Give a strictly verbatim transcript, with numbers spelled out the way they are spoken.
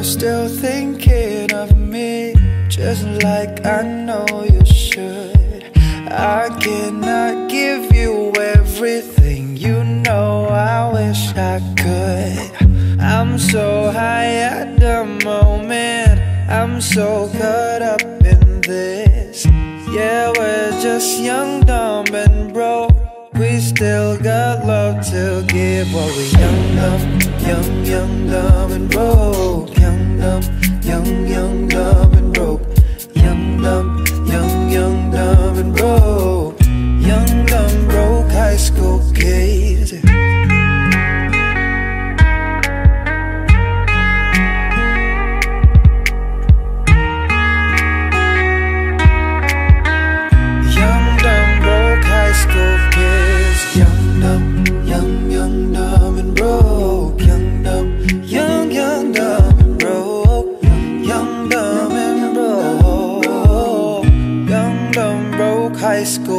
still thinking of me, just like I know you should. I cannot give you everything, you know I wish I could. I'm so high at the moment, I'm so caught up in this. Yeah, we're just young, dumb and broke, we still got love to give. Well, we young, dumb, young, young, dumb and broke. Young, dumb, young, young, dumb and broke. Young, dumb, young, young, dumb and broke. Young, dumb, broke high school kids. Young, dumb, broke high school kids. Young, dumb, young, young, dumb and broke. Young, dumb, young, young, dumb and broke. Young, dumb and broke. Young, dumb, broke high school